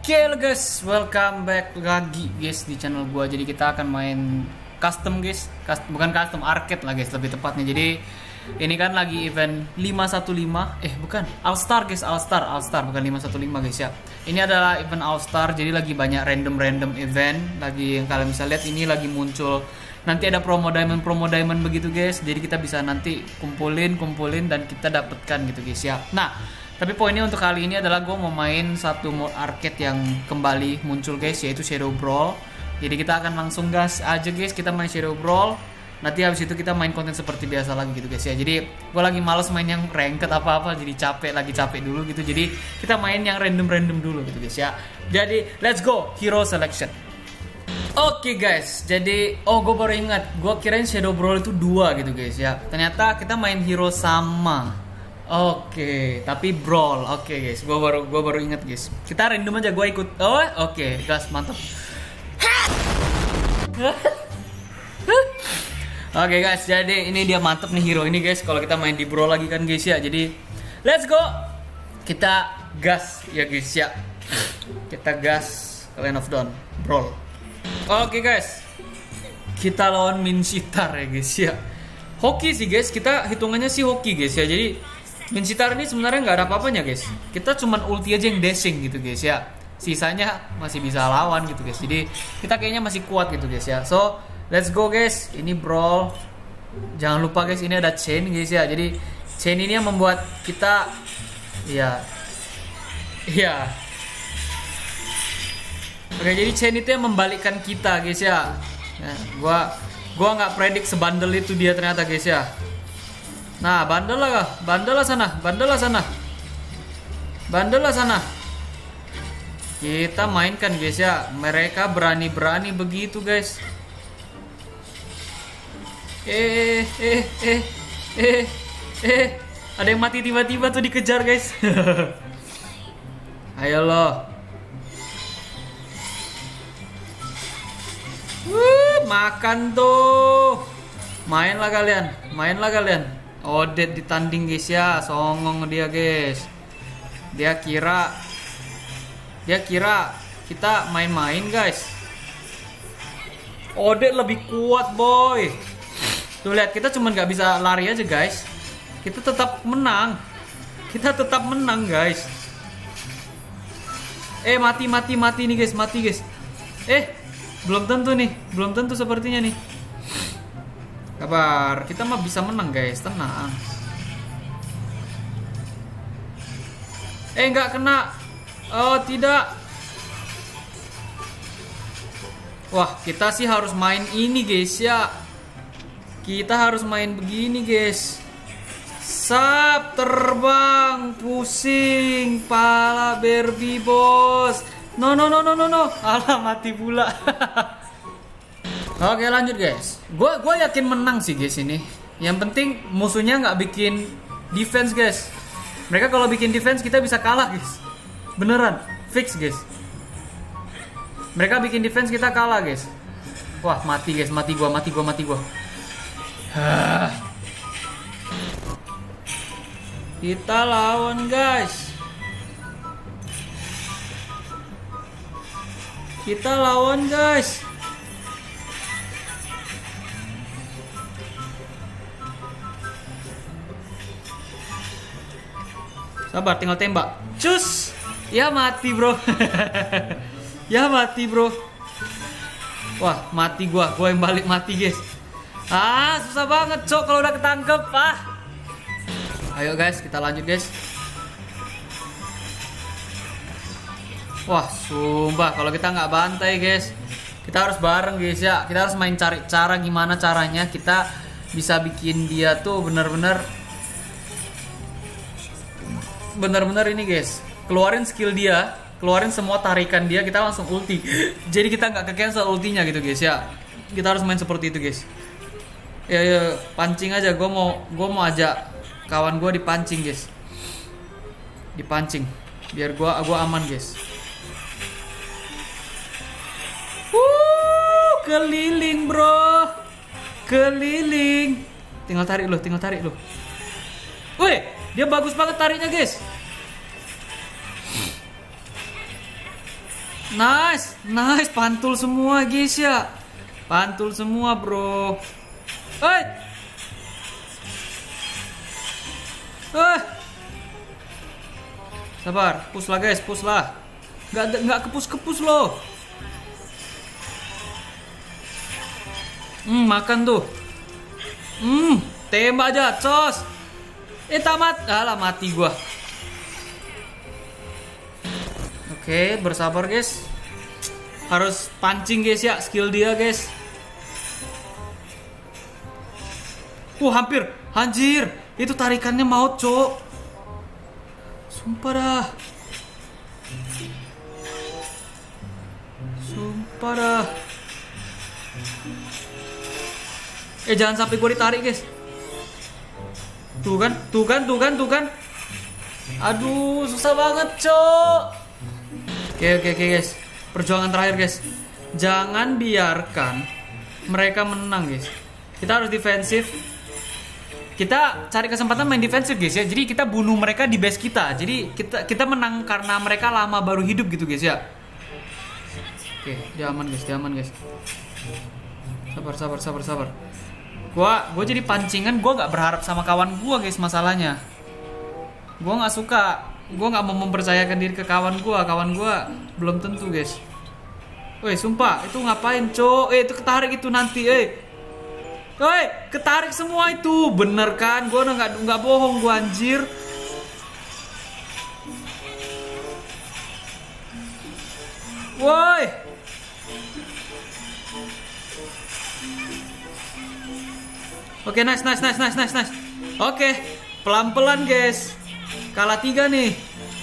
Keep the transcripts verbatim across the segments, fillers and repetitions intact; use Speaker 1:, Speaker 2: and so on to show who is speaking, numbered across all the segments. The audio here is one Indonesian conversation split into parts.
Speaker 1: Oke lo guys, welcome back lagi guys di channel gua. Jadi kita akan main custom guys, Cust bukan custom, arcade lah guys lebih tepatnya. Jadi ini kan lagi event lima satu lima, eh bukan, All Star guys, All Star, All Star bukan lima satu lima guys ya. Ini adalah event All Star, jadi lagi banyak random-random event. Lagi yang kalian bisa lihat ini lagi muncul. Nanti ada promo diamond, promo diamond begitu guys. Jadi kita bisa nanti kumpulin, kumpulin dan kita dapatkan gitu guys ya. Nah, tapi poinnya untuk kali ini adalah gue mau main satu mode arcade yang kembali muncul guys, yaitu Shadow Brawl. Jadi kita akan langsung gas aja guys, kita main Shadow Brawl. Nanti habis itu kita main konten seperti biasa lagi gitu guys ya. Jadi gue lagi males main yang ranked apa-apa, jadi capek, lagi capek dulu gitu. Jadi kita main yang random-random dulu gitu guys ya. Jadi let's go, hero selection. Oke okay guys, jadi oh gue baru ingat, gue kirain Shadow Brawl itu dua gitu guys ya. Ternyata kita main hero sama. Oke, okay, tapi brawl. Oke okay, guys, gua baru gua baru ingat guys. Kita random aja, gua ikut. Oh, oke, okay. Gas mantap. Oke okay, guys, jadi ini dia mantap nih hero ini guys. Kalau kita main di brawl lagi kan guys ya. Jadi let's go. Kita gas ya guys ya. Kita gas Land of Dawn brawl. Oke okay, guys. Kita lawan Minchitar ya guys ya. Hoki sih guys, kita hitungannya sih hoki guys ya. Jadi Minchitar ini sebenarnya nggak ada apa-apanya guys. Kita cuman ulti aja yang dashing gitu guys ya. Sisanya masih bisa lawan gitu guys. Jadi kita kayaknya masih kuat gitu guys ya. So let's go guys. Ini brawl. Jangan lupa guys, ini ada chain guys ya. Jadi chain ini yang membuat kita, ya, ya. Oke, jadi chain itu yang membalikkan kita guys ya. Nah, gua gua nggak predik sebandel itu dia ternyata guys ya. Nah, bandel lah, bandel lah sana, bandel lah sana, bandel lah sana. Kita mainkan guys ya. Mereka berani-berani begitu guys. Eh, eh, eh, eh, eh. Ada yang mati tiba-tiba tuh dikejar guys. Ayo lo. Wuh, makan tuh. Mainlah kalian, mainlah kalian. Odet ditanding guys ya, songong dia guys. Dia kira Dia kira kita main-main guys. Odet lebih kuat boy. Tuh lihat, kita cuma nggak bisa lari aja guys. Kita tetap menang. Kita tetap menang guys. Eh mati mati mati nih guys, mati guys. Eh belum tentu nih, belum tentu sepertinya nih. Kabar, kita mah bisa menang guys, tenang. Eh nggak kena. Oh tidak. Wah, kita sih harus main ini guys ya. Kita harus main begini guys. Sap, terbang, pusing, pala Barbie bos. No no no no no no. Alah, mati pula. Oke lanjut guys. Gue gua yakin menang sih guys ini. Yang penting musuhnya nggak bikin defense guys. Mereka kalau bikin defense kita bisa kalah guys. Beneran, fix guys. Mereka bikin defense kita kalah guys. Wah mati guys, mati gua, mati gua, mati gua. Kita lawan guys. Kita lawan guys. Sabar, tinggal tembak. Cus. Ya mati bro. Ya mati bro. Wah mati gua. Gua yang balik mati guys. Ah susah banget cok kalau udah ketangkep. Ah. Ayo guys, kita lanjut guys. Wah sumpah kalau kita nggak bantai guys. Kita harus bareng guys ya. Kita harus main cari cara gimana caranya kita bisa bikin dia tuh bener-bener benar-benar ini guys, keluarin skill dia, keluarin semua tarikan dia, kita langsung ulti. Jadi kita nggak ke cancel ultinya gitu guys ya. Kita harus main seperti itu guys. Ya, ya pancing aja. Gue mau gue mau ajak kawan gue dipancing guys, dipancing biar gue gua aman guys. Wuh, keliling bro, keliling. Tinggal tarik lo, tinggal tarik lo. Wih. Dia bagus banget tariknya guys. Nice, nice, pantul semua guys ya. Pantul semua bro. Hei, hei, sabar, push lah guys, push lah. Nggak nggak kepus kepus loh. Hmm, makan tuh. Hmm, tembak aja, cos. Eh tamat, alah mati gua. Oke, bersabar guys. Harus pancing guys ya, skill dia guys. Uh, hampir, anjir. Itu tarikannya maut, cok. Sumpah dah. Sumpah dah. Eh, jangan sampai gue ditarik guys. Tuh kan, tuh kan, tuh kan, tuh kan. Aduh, susah banget, cok. Oke, oke, oke guys. Perjuangan terakhir guys. Jangan biarkan mereka menang guys. Kita harus defensif. Kita cari kesempatan main defensif guys ya. Jadi kita bunuh mereka di base kita. Jadi kita kita menang karena mereka lama baru hidup gitu guys ya. Oke, dia aman guys, dia aman guys. Sabar, sabar, sabar, sabar. Gua, gua jadi pancingan. Gua nggak berharap sama kawan gua guys masalahnya. Gua nggak suka. Gua nggak mau mempercayakan diri ke kawan gua. Kawan gua belum tentu guys. Woi, sumpah itu ngapain cok? Eh, itu ketarik itu nanti. Eh, woi, ketarik semua itu. Bener kan? Gua udah nggak nggak bohong gua anjir. Woi. Oke, nice, nice, nice, nice, nice, nice. Oke, pelan-pelan guys. Kalah tiga nih.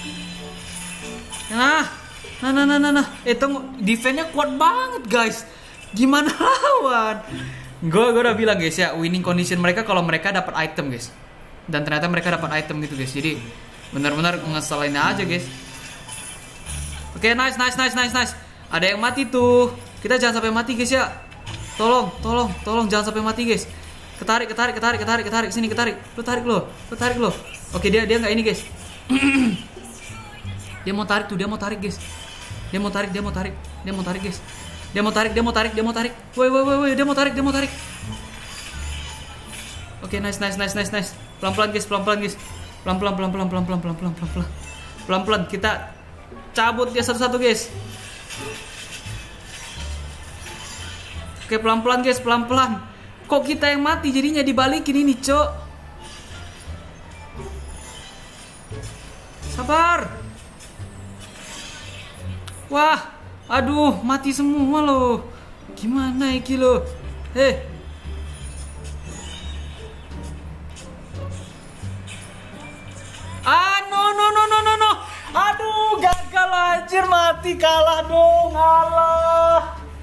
Speaker 1: Nah, nah, nah, nah, nah, nah. Eh, tunggu, defense-nya kuat banget guys. Gimana lawan? Gue, gue udah bilang guys ya, winning condition mereka kalau mereka dapat item guys. Dan ternyata mereka dapat item gitu guys. Jadi benar-benar ngeselin aja guys. Oke, nice, nice, nice, nice, nice. Ada yang mati tuh. Kita jangan sampai mati guys ya. Tolong, tolong, tolong jangan sampai mati guys. Ketarik, ketarik, ketarik, ketarik, ketarik, sini ketarik. Lu tarik lo, lu tarik lo. Oke, dia dia nggak ini guys. Dia mau tarik tuh, dia mau tarik guys. Dia mau tarik, dia mau tarik, dia mau tarik guys. Dia mau tarik, dia mau tarik, dia mau tarik. Woi, woi, woi, woi, dia mau tarik, dia mau tarik. Oke, nice, nice, nice, nice, nice. Pelan-pelan guys, pelan-pelan guys. Pelan-pelan, pelan-pelan, pelan-pelan, pelan-pelan, pelan-pelan. Pelan-pelan kita cabut dia satu-satu guys. Oke, pelan-pelan guys, pelan-pelan. Kok kita yang mati jadinya dibalikin ini, cok. Sabar. Wah, aduh, mati semua loh. Gimana iki lo? Eh. Ah, no, no, no, no, no, no. Aduh, gagal anjir, mati, kalah dong, alah.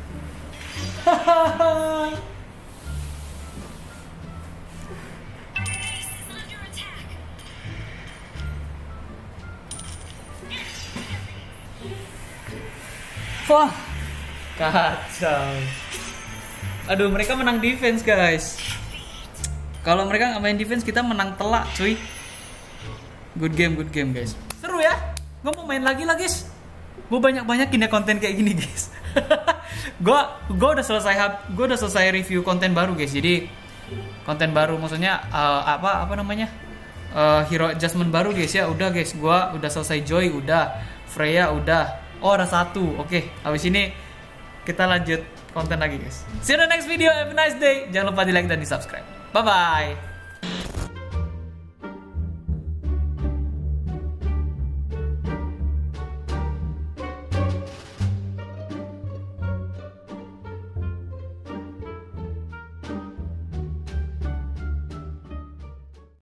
Speaker 1: Wah, kacau. Aduh, mereka menang defense guys. Kalau mereka nggak main defense, kita menang telak cuy. Good game, good game guys. Seru ya? Gue mau main lagi lah guys. Gue banyak-banyakin ya konten kayak gini guys. Gue gue udah selesai gue udah selesai review konten baru guys. Jadi konten baru maksudnya uh, apa apa namanya uh, hero adjustment baru guys ya. Udah guys, gue udah selesai Joy, udah Freya, udah. Oh, ada satu. Oke, habis ini kita lanjut konten lagi guys. See you in the next video. Have a nice day. Jangan lupa di like dan di subscribe. Bye bye.